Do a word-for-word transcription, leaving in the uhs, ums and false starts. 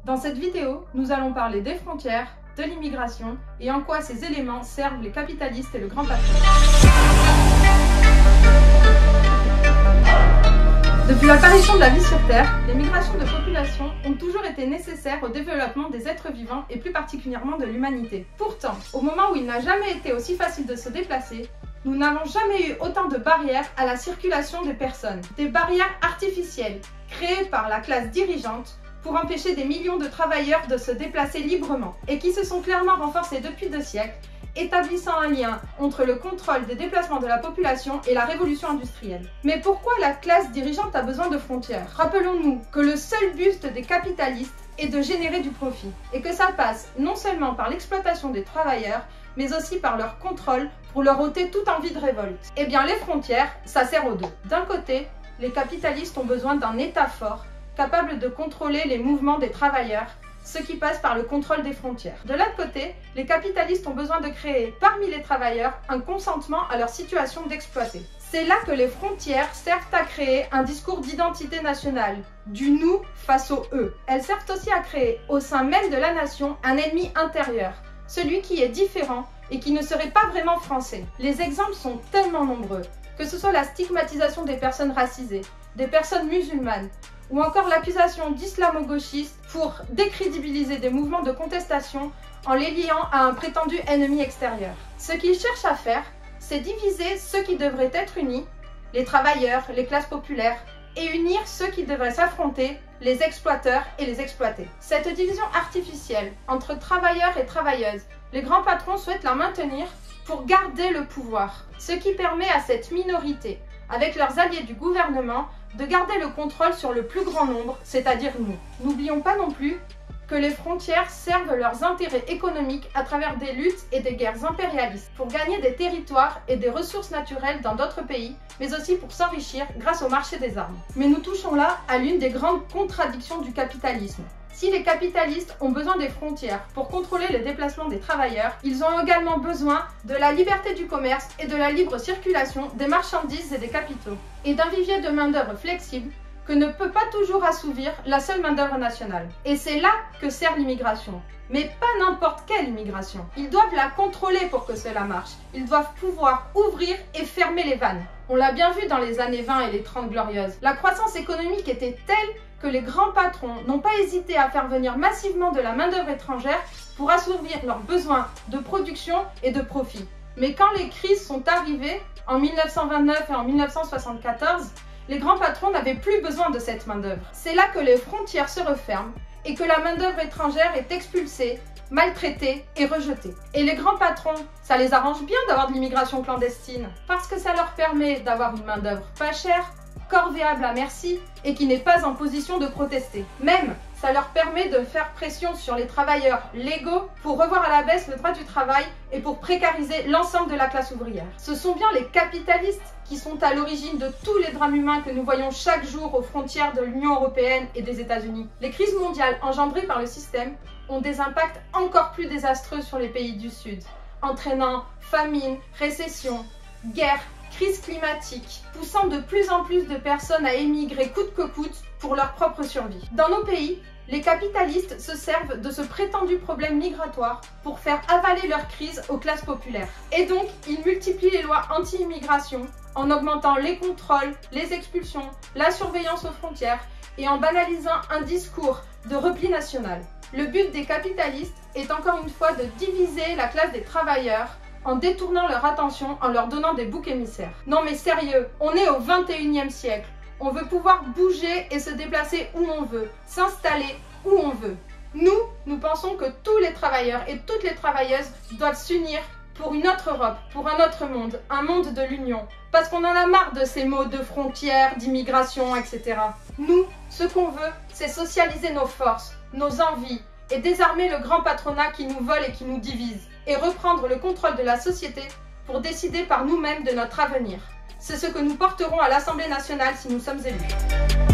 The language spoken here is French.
Dans cette vidéo, nous allons parler des frontières, de l'immigration et en quoi ces éléments servent les capitalistes et le grand patron. Depuis l'apparition de la vie sur Terre, les migrations de population ont toujours été nécessaires au développement des êtres vivants et plus particulièrement de l'humanité. Pourtant, au moment où il n'a jamais été aussi facile de se déplacer, nous n'avons jamais eu autant de barrières à la circulation des personnes. Des barrières artificielles, créées par la classe dirigeante, pour empêcher des millions de travailleurs de se déplacer librement, et qui se sont clairement renforcées depuis deux siècles, établissant un lien entre le contrôle des déplacements de la population et la révolution industrielle. Mais pourquoi la classe dirigeante a besoin de frontières? Rappelons-nous que le seul but des capitalistes est de générer du profit, et que ça passe non seulement par l'exploitation des travailleurs, mais aussi par leur contrôle pour leur ôter toute envie de révolte. Eh bien les frontières, ça sert aux deux. D'un côté, les capitalistes ont besoin d'un État fort, capable de contrôler les mouvements des travailleurs, ce qui passe par le contrôle des frontières. De l'autre côté, les capitalistes ont besoin de créer parmi les travailleurs un consentement à leur situation d'exploité. C'est là que les frontières servent à créer un discours d'identité nationale, du nous face au eux. Elles servent aussi à créer au sein même de la nation un ennemi intérieur, celui qui est différent et qui ne serait pas vraiment français. Les exemples sont tellement nombreux, que ce soit la stigmatisation des personnes racisées, des personnes musulmanes, ou encore l'accusation d'islamo-gauchistes pour décrédibiliser des mouvements de contestation en les liant à un prétendu ennemi extérieur. Ce qu'ils cherchent à faire, c'est diviser ceux qui devraient être unis, les travailleurs, les classes populaires, et unir ceux qui devraient s'affronter, les exploiteurs et les exploités. Cette division artificielle entre travailleurs et travailleuses, les grands patrons souhaitent la maintenir pour garder le pouvoir, ce qui permet à cette minorité, avec leurs alliés du gouvernement, de garder le contrôle sur le plus grand nombre, c'est-à-dire nous. N'oublions pas non plus que les frontières servent leurs intérêts économiques à travers des luttes et des guerres impérialistes, pour gagner des territoires et des ressources naturelles dans d'autres pays, mais aussi pour s'enrichir grâce au marché des armes. Mais nous touchons là à l'une des grandes contradictions du capitalisme. Si les capitalistes ont besoin des frontières pour contrôler les déplacements des travailleurs, ils ont également besoin de la liberté du commerce et de la libre circulation des marchandises et des capitaux, et d'un vivier de main-d'œuvre flexible que ne peut pas toujours assouvir la seule main-d'œuvre nationale. Et c'est là que sert l'immigration. Mais pas n'importe quelle immigration. Ils doivent la contrôler pour que cela marche. Ils doivent pouvoir ouvrir et fermer les vannes. On l'a bien vu dans les années vingt et les trente glorieuses. La croissance économique était telle que les grands patrons n'ont pas hésité à faire venir massivement de la main-d'œuvre étrangère pour assouvir leurs besoins de production et de profit. Mais quand les crises sont arrivées, en mille neuf cent vingt-neuf et en mille neuf cent soixante-quatorze, les grands patrons n'avaient plus besoin de cette main-d'œuvre. C'est là que les frontières se referment et que la main-d'œuvre étrangère est expulsée, maltraitée et rejetée. Et les grands patrons, ça les arrange bien d'avoir de l'immigration clandestine, parce que ça leur permet d'avoir une main-d'œuvre pas chère, corvéable à merci et qui n'est pas en position de protester. Même, ça leur permet de faire pression sur les travailleurs légaux pour revoir à la baisse le droit du travail et pour précariser l'ensemble de la classe ouvrière. Ce sont bien les capitalistes qui sont à l'origine de tous les drames humains que nous voyons chaque jour aux frontières de l'Union européenne et des États-Unis. Les crises mondiales engendrées par le système ont des impacts encore plus désastreux sur les pays du Sud, entraînant famine, récession, guerre, crise climatique, poussant de plus en plus de personnes à émigrer coûte que coûte pour leur propre survie. Dans nos pays, les capitalistes se servent de ce prétendu problème migratoire pour faire avaler leur crise aux classes populaires. Et donc, ils multiplient les lois anti-immigration en augmentant les contrôles, les expulsions, la surveillance aux frontières et en banalisant un discours de repli national. Le but des capitalistes est encore une fois de diviser la classe des travailleurs en détournant leur attention, en leur donnant des boucs émissaires. Non mais sérieux, on est au vingt et unième siècle. On veut pouvoir bouger et se déplacer où on veut, s'installer où on veut. Nous, nous pensons que tous les travailleurs et toutes les travailleuses doivent s'unir pour une autre Europe, pour un autre monde, un monde de l'union. Parce qu'on en a marre de ces mots de frontières, d'immigration, et cetera. Nous, ce qu'on veut, c'est socialiser nos forces, nos envies, et désarmer le grand patronat qui nous vole et qui nous divise, et reprendre le contrôle de la société pour décider par nous-mêmes de notre avenir. C'est ce que nous porterons à l'Assemblée nationale si nous sommes élus.